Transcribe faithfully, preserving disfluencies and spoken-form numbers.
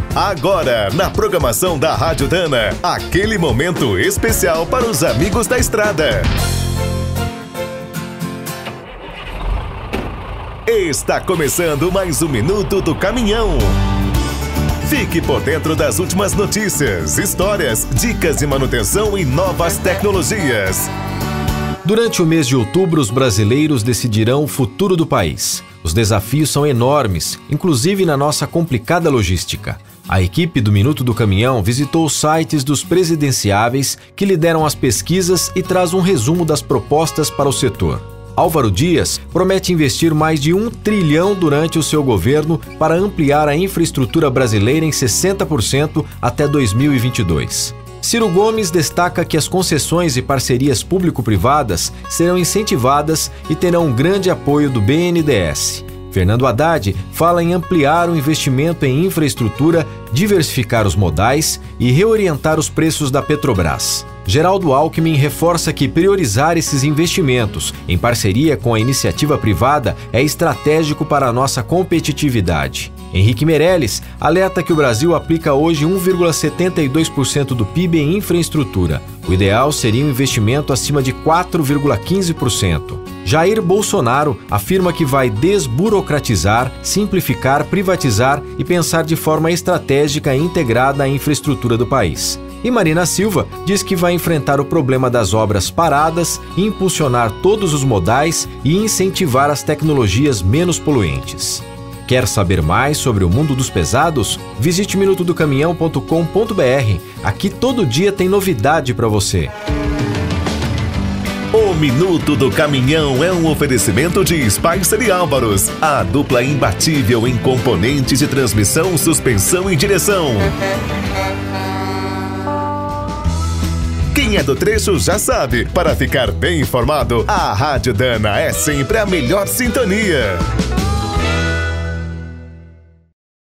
Agora, na programação da Rádio Dana, aquele momento especial para os amigos da estrada. Está começando mais um Minuto do Caminhão. Fique por dentro das últimas notícias, histórias, dicas de manutenção e novas tecnologias. Durante o mês de outubro, os brasileiros decidirão o futuro do país. Os desafios são enormes, inclusive na nossa complicada logística. A equipe do Minuto do Caminhão visitou os sites dos presidenciáveis que lideram as pesquisas e traz um resumo das propostas para o setor. Álvaro Dias promete investir mais de um trilhão durante o seu governo para ampliar a infraestrutura brasileira em sessenta por cento até dois mil e vinte e dois. Ciro Gomes destaca que as concessões e parcerias público-privadas serão incentivadas e terão um grande apoio do B N D E S. Fernando Haddad fala em ampliar o investimento em infraestrutura, diversificar os modais e reorientar os preços da Petrobras. Geraldo Alckmin reforça que priorizar esses investimentos, em parceria com a iniciativa privada, é estratégico para a nossa competitividade. Henrique Meirelles alerta que o Brasil aplica hoje um vírgula setenta e dois por cento do P I B em infraestrutura. O ideal seria um investimento acima de quatro vírgula quinze por cento. Jair Bolsonaro afirma que vai desburocratizar, simplificar, privatizar e pensar de forma estratégica e integrada a infraestrutura do país. E Marina Silva diz que vai enfrentar o problema das obras paradas, impulsionar todos os modais e incentivar as tecnologias menos poluentes. Quer saber mais sobre o mundo dos pesados? Visite minuto do caminhão ponto com ponto br. Aqui todo dia tem novidade para você. O Minuto do Caminhão é um oferecimento de Spicer e Álvaros, a dupla imbatível em componentes de transmissão, suspensão e direção. Quem é do trecho já sabe, para ficar bem informado, a Rádio Dana é sempre a melhor sintonia.